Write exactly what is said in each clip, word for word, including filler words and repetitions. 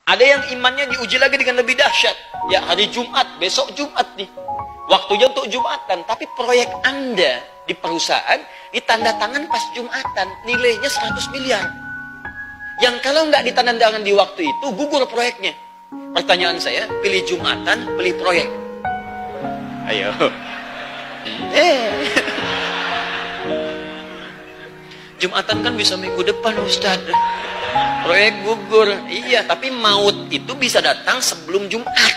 Ada yang imannya diuji lagi dengan lebih dahsyat. Ya, hari Jumat, besok Jumat nih. Waktunya untuk Jumatan. Tapi proyek Anda di perusahaan ditandatangan pas Jumatan. Nilainya seratus miliar. Yang kalau nggak ditandatangan di waktu itu, gugur proyeknya. Pertanyaan saya, pilih Jumatan, pilih proyek. Ayo. Eh. Jumatan kan bisa minggu depan, Ustadz. Proyek gugur. Iya, tapi maut itu bisa datang sebelum Jumat.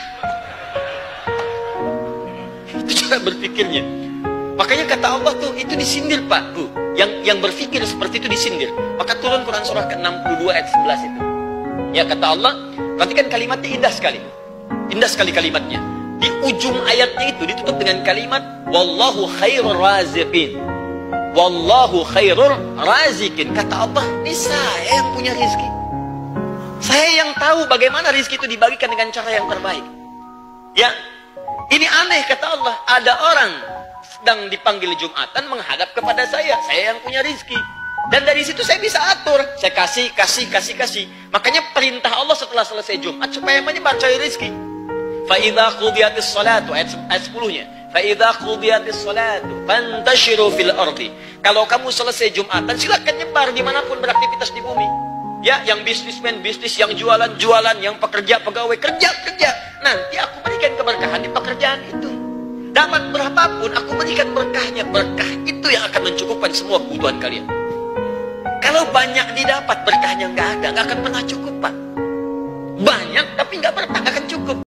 Itu cara berpikirnya. Makanya kata Allah tuh, itu disindir Pak, Bu. Yang yang berpikir seperti itu disindir. Maka turun Quran surah ke enam puluh dua ayat sebelas itu. Ya, kata Allah, perhatikan kalimatnya indah sekali. Indah sekali kalimatnya. Di ujung ayatnya itu ditutup dengan kalimat wallahu khairur raziqin. Wallahu khairur raziqin. Kata Allah, ini saya yang punya rizki. Saya yang tahu bagaimana rizki itu dibagikan dengan cara yang terbaik. Ya, ini aneh kata Allah. Ada orang sedang dipanggil Jumatan menghadap kepada saya. Saya yang punya rizki. Dan dari situ saya bisa atur. Saya kasih, kasih, kasih, kasih. Makanya perintah Allah setelah selesai Jumat supaya menyebar cari rizki. Fa'idha qudiyatis salatu. Ayat, ayat sepuluh-nya. Fa'idha qudiyatis salatu. Fantashiru fil ardi. Kalau kamu selesai Jumatan, silakan nyebar dimanapun beraktivitas di bumi. Ya, yang bisnismen, bisnis, yang jualan, jualan, yang pekerja, pegawai, kerja, kerja. Nanti aku berikan keberkahan di pekerjaan itu. Dapat berapapun, aku berikan berkahnya. Berkah itu yang akan mencukupkan semua kebutuhan kalian. Kalau banyak didapat, berkahnya nggak ada, nggak akan pernah cukup, Pak. Banyak, tapi nggak berkah, nggak akan